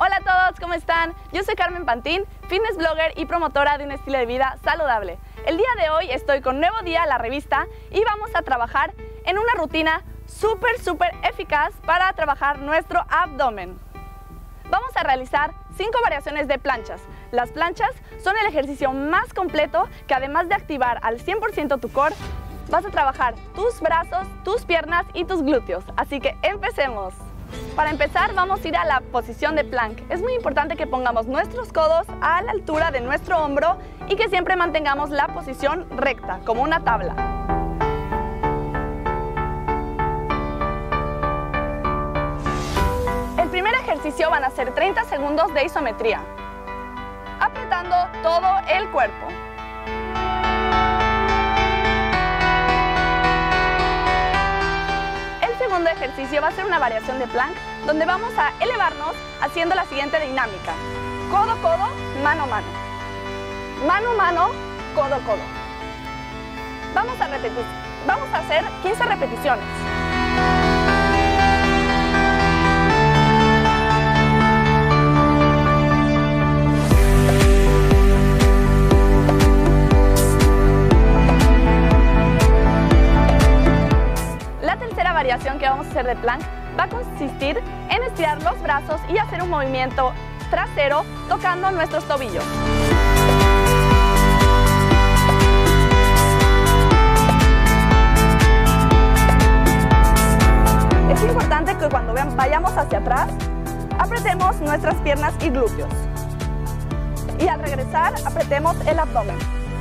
Hola a todos, ¿cómo están? Yo soy Carmen Pantín, fitness blogger y promotora de un estilo de vida saludable. El día de hoy estoy con Nuevo Día, la revista, y vamos a trabajar en una rutina súper eficaz para trabajar nuestro abdomen. Vamos a realizar 5 variaciones de planchas. Las planchas son el ejercicio más completo que, además de activar al 100% tu core, vas a trabajar tus brazos, tus piernas y tus glúteos. Así que empecemos. Para empezar vamos a ir a la posición de plank. Es muy importante que pongamos nuestros codos a la altura de nuestro hombro y que siempre mantengamos la posición recta, como una tabla. El primer ejercicio van a ser 30 segundos de isometría, apretando todo el cuerpo. El segundo ejercicio va a ser una variación de plank, donde vamos a elevarnos haciendo la siguiente dinámica: codo, codo, mano, mano. Mano, mano, codo, codo. Vamos a repetir. Vamos a hacer 15 repeticiones. Variación que vamos a hacer de plank va a consistir en estirar los brazos y hacer un movimiento trasero tocando nuestros tobillos. Es importante que cuando vayamos hacia atrás apretemos nuestras piernas y glúteos, y al regresar apretemos el abdomen.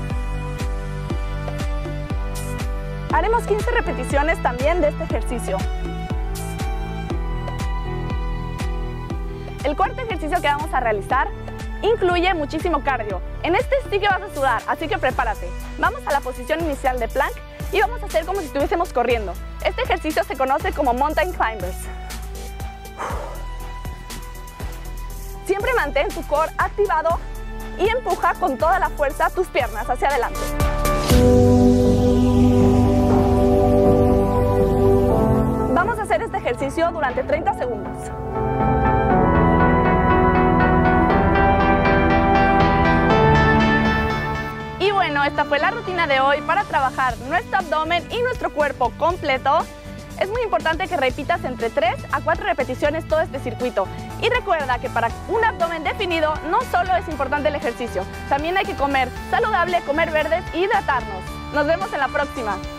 Haremos 15 repeticiones también de este ejercicio. El cuarto ejercicio que vamos a realizar incluye muchísimo cardio. En este sí que vas a sudar, así que prepárate. Vamos a la posición inicial de plank y vamos a hacer como si estuviésemos corriendo. Este ejercicio se conoce como mountain climbers. Siempre mantén tu core activado y empuja con toda la fuerza tus piernas hacia adelante. Vamos a hacer este ejercicio durante 30 segundos. Y bueno, esta fue la rutina de hoy para trabajar nuestro abdomen y nuestro cuerpo completo. Es muy importante que repitas entre 3 a 4 repeticiones todo este circuito. Y recuerda que para un abdomen definido no solo es importante el ejercicio, también hay que comer saludable, comer verdes y hidratarnos. Nos vemos en la próxima.